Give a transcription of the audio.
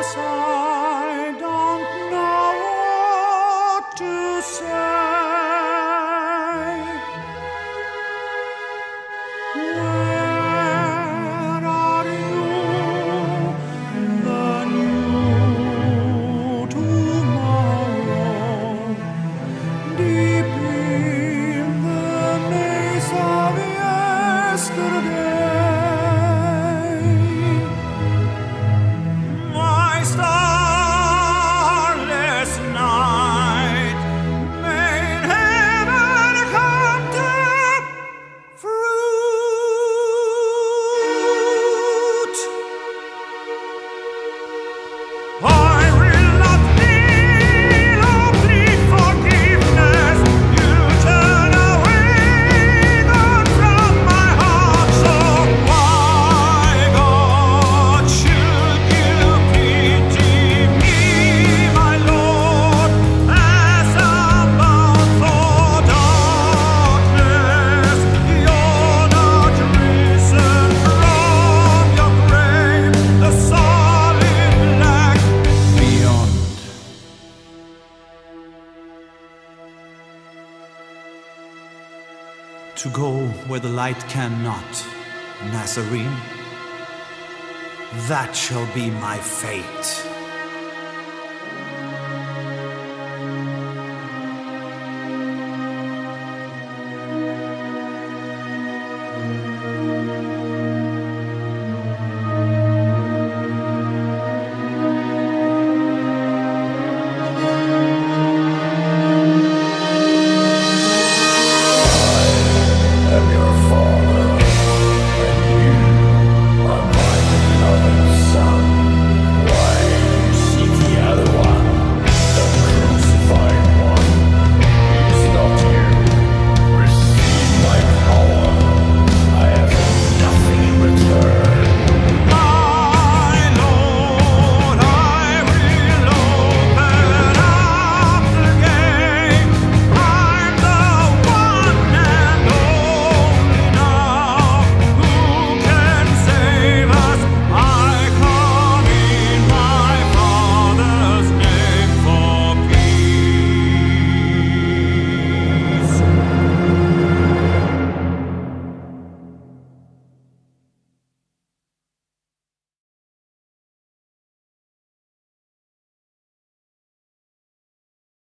I don't know what to say. Where are you, the new tomorrow, deep in the maze of yesterday? My starless night, may heaven come to fruit. I will not kneel or plead forgiveness. You turn away, gone from my heart. So why, God, should you pity me, my Lord, as I'm bound for darkness? You're not risen from your grave, the solid black beyond. To go where the light cannot, Nazarene, that shall be my fate.